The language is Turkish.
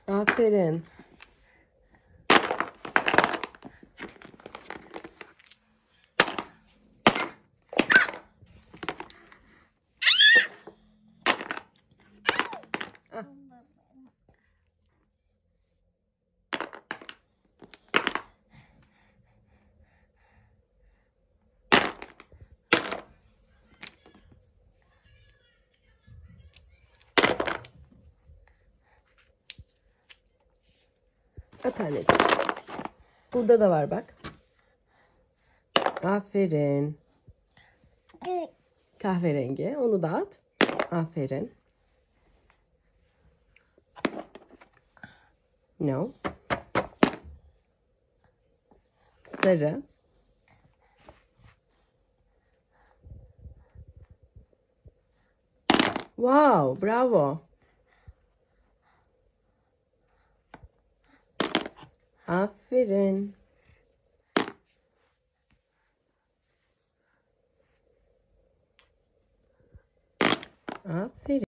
Aferin. Ah. At anneciğim. Burada da var bak. Aferin. Kahverengi. Onu da at. Aferin. No. Sarı. Wow, bravo. Aferin. Aferin.